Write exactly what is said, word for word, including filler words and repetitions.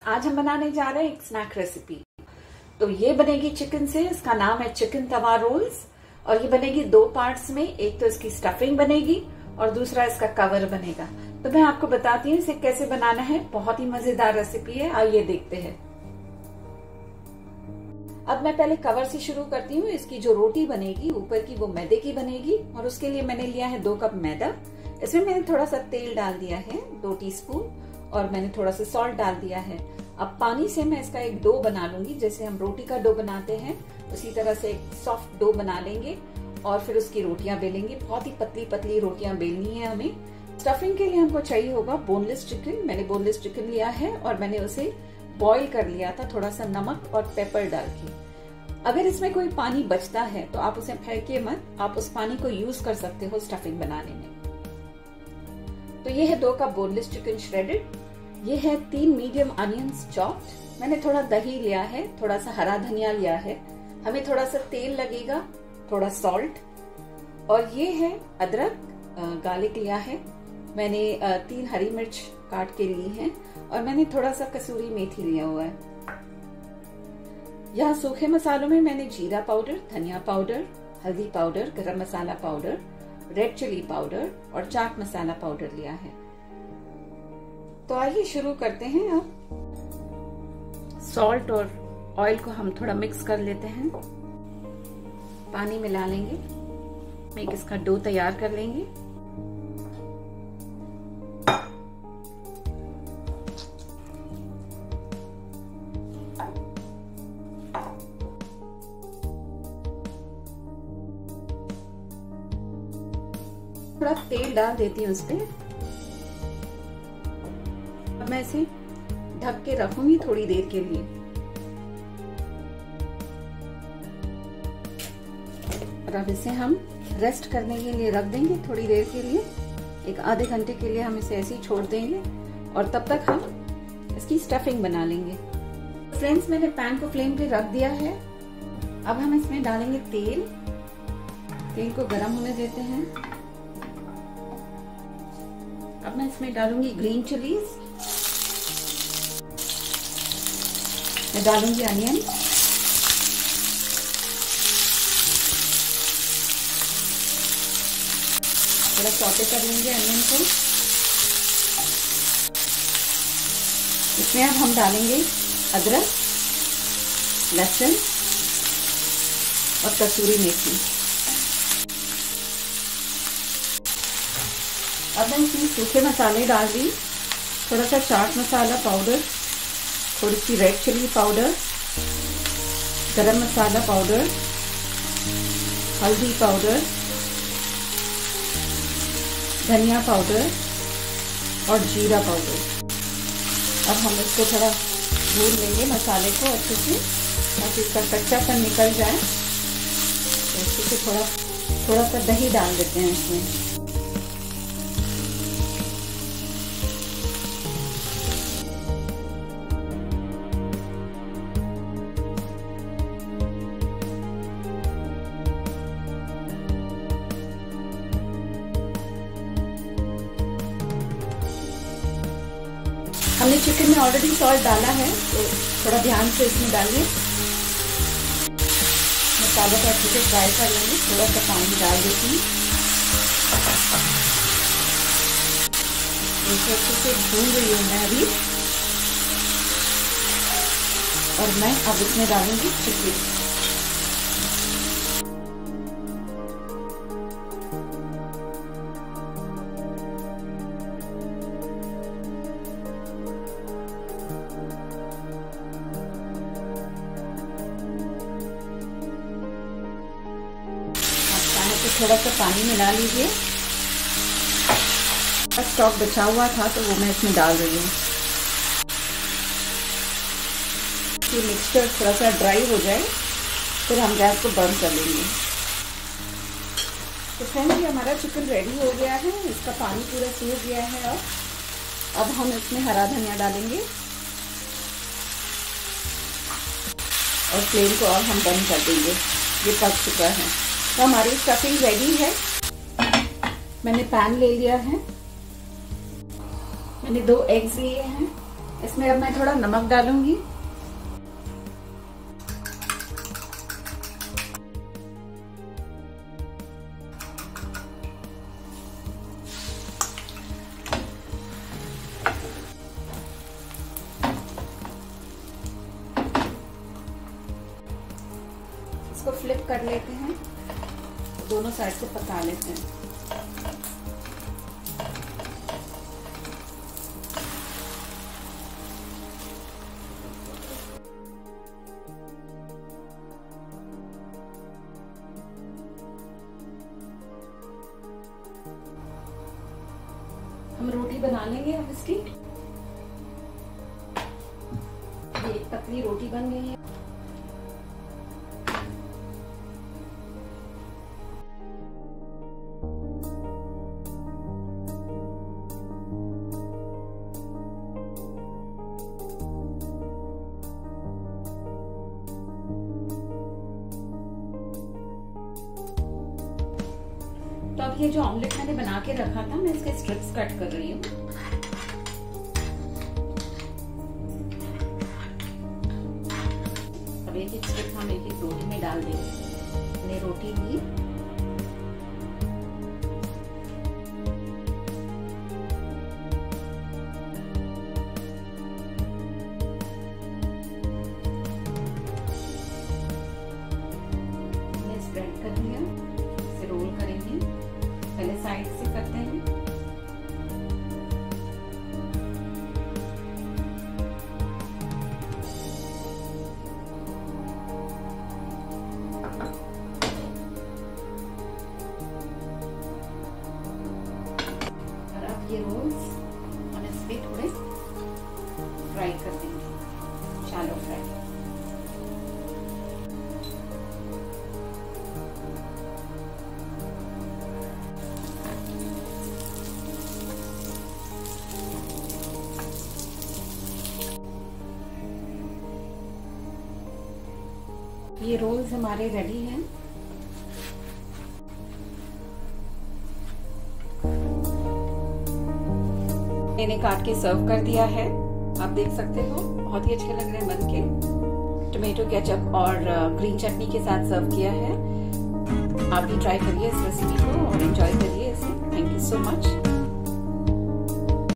आज हम बनाने जा रहे हैं एक स्नैक रेसिपी। तो ये बनेगी चिकन से, इसका नाम है चिकन तवा रोल्स और ये बनेगी दो पार्ट्स में। एक तो इसकी स्टफिंग बनेगी और दूसरा इसका कवर बनेगा। तो मैं आपको बताती हूँ इसे कैसे बनाना है। बहुत ही मजेदार रेसिपी है, आइए देखते हैं। अब मैं पहले कवर से शुरू करती हूँ। इसकी जो रोटी बनेगी ऊपर की वो मैदे की बनेगी और उसके लिए मैंने लिया है दो कप मैदा। इसमें मैंने थोड़ा सा तेल डाल दिया है दो टीस्पून और मैंने थोड़ा सा सॉल्ट डाल दिया है। अब पानी से मैं इसका एक डो बना लूंगी, जैसे हम रोटी का डो बनाते हैं उसी तरह से एक सॉफ्ट डो बना लेंगे और फिर उसकी रोटियां बेलेंगे। बहुत ही पतली पतली रोटियां बेलनी है हमें। स्टफिंग के लिए हमको चाहिए होगा बोनलेस चिकन। मैंने बोनलेस चिकन लिया है और मैंने उसे बॉईल कर लिया था थोड़ा सा नमक और पेपर डाल के। अगर इसमें कोई पानी बचता है तो आप उसे फेंके मत, आप उस पानी को यूज कर सकते हो स्टफिंग बनाने में। तो ये है दो कप बोनलेस चिकन श्रेडेड। ये है तीन मीडियम अनियंस चॉप्ड। मैंने थोड़ा दही लिया है, थोड़ा सा हरा धनिया लिया है, हमें थोड़ा सा तेल लगेगा, थोड़ा सॉल्ट और ये है अदरक गार्लिक लिया है। मैंने तीन हरी मिर्च काट के ली है और मैंने थोड़ा सा कसूरी मेथी लिया हुआ है। यहाँ सूखे मसालों में मैंने जीरा पाउडर, धनिया पाउडर, हल्दी powder, garam masala powder, red chilli powder और चाट मसाला पाउडर लिया है। तो आइए शुरू करते हैं। अब सॉल्ट और ऑयल को हम थोड़ा मिक्स कर लेते हैं, पानी मिला लेंगे, एक इसका डो तैयार कर लेंगे। थोड़ा तेल डाल देती हूँ उस पे। अब मैं इसे ढक के रखूंगी थोड़ी देर के लिए। और अब इसे हम रेस्ट करने के लिए रख देंगे थोड़ी देर के लिए। एक आधे घंटे के लिए हम इसे ऐसे ही छोड़ देंगे और तब तक हम इसकी स्टफिंग बना लेंगे। फ्रेंड्स, मैंने पैन को फ्लेम पे रख दिया है। अब हम इसमें डालेंगे तेल। तेल को गर्म होने देते हैं। अब मैं इसमें डालूंगी ग्रीन चिलीज, मैं डालूंगी अनियन, थोड़ा सौटे कर लेंगे अनियन को। इसमें अब हम डालेंगे अदरक, लहसुन और कसूरी मेथी। अब मैं इसमें सूखे मसाले डाल दी, थोड़ा सा चाट मसाला पाउडर, थोड़ी सी red chilli powder, garam masala powder, हल्दी पाउडर, धनिया पाउडर और जीरा पाउडर। अब हम इसको थोड़ा भून लेंगे मसाले को अच्छे से, ताकि इसका कच्चापन निकल जाए। तो इससे थोड़ा थोड़ा सा दही डाल देते हैं इसमें। हमने चिकन में ऑलरेडी सॉल्ट डाला है, तो थोड़ा ध्यान से इसमें डालिए। मसालों को अच्छे से फ्राई कर लेंगे। थोड़ा सा पानी डाल देती हूँ, इसे अच्छे से भून रही हूँ मैं अभी। और मैं अब इसमें डालूंगी चिकन। थोड़ा सा पानी मिला लीजिए। स्टॉक बचा हुआ था तो वो मैं इसमें डाल रही हूँ। ये मिक्सचर थोड़ा सा ड्राई हो जाए फिर हम गैस को बंद कर लेंगे। तो फ्रेंड्स, ये हमारा चिकन रेडी हो गया है। इसका पानी पूरा सूख गया है। अब अब हम इसमें हरा धनिया डालेंगे और फ्लेम को अब हम बंद कर देंगे। ये पक चुका है। तो हमारी स्टफिंग रेडी है। मैंने पैन ले लिया है, मैंने दो एग्स लिए हैं। इसमें अब मैं थोड़ा नमक डालूंगी। इसको फ्लिप कर लेते हैं, दोनों साइड से पका लेते हैं। हम रोटी बना लेंगे अब इसकी। ये एक पतली रोटी बन गई है। तो अब ये जो ऑमलेट मैंने बना के रखा था, मैं इसके स्ट्रिप्स कट कर रही हूँ। अब एक एक स्ट्रिप हम एक एक रोटी में डाल देंगे। मैंने रोटी ली, स्प्रेड कर दिया, इसे रोल करेंगे। पहले साइड से करते हैं। और अब ये रोल्स हम इस पे थोड़े फ्राई कर देंगे, शैलो फ्राई। ये रोल्स हमारे रेडी हैं। मैंने काट के सर्व कर दिया है, आप देख सकते हो। बहुत ही अच्छे लग रहे हैं बन के। टोमेटो केचप और ग्रीन चटनी के साथ सर्व किया है। आप भी ट्राई करिए इस रेसिपी को और एंजॉय करिए इसे। Thank you so much.